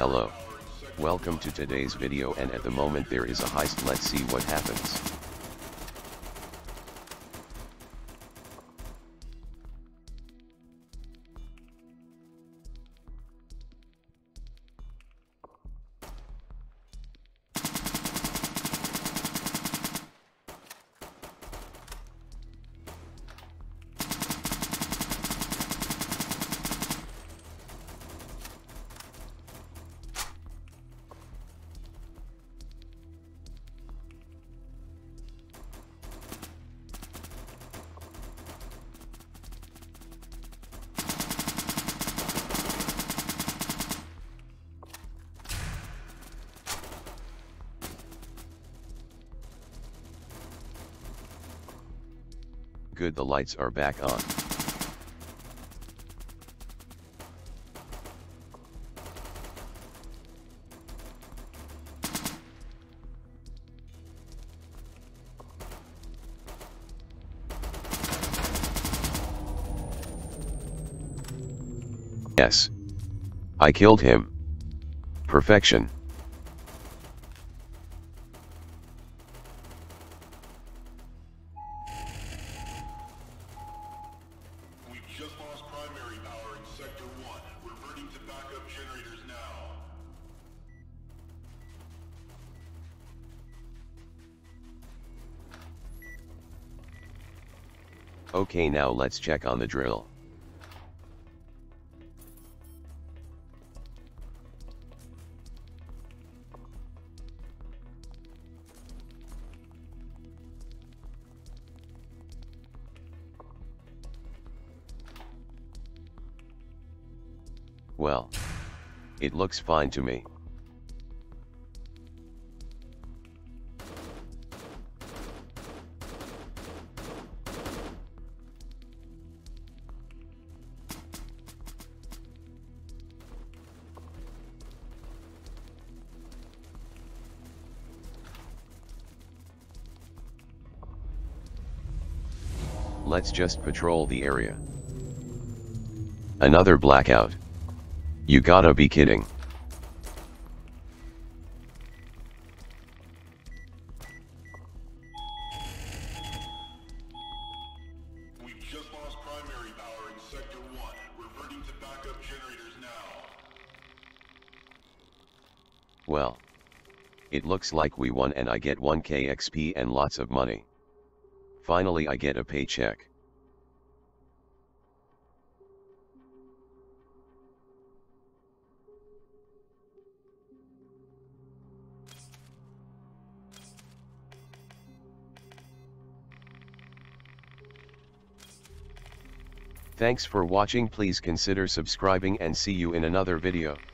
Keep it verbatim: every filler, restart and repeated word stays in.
Hello. Welcome to today's video, and at the moment there is a heist. Let's see what happens. Good, the lights are back on. Yes. I killed him. Perfection. Just lost primary power in Sector one. Reverting to backup generators now. Okay, now let's check on the drill. Well, it looks fine to me. Let's just patrol the area. Another blackout. You gotta be kidding. We've just lost primary power in Sector one. Reverting to backup generators now. Well, it looks like we won, and I get one K X P and lots of money. Finally, I get a paycheck. Thanks for watching. Please consider subscribing and see you in another video.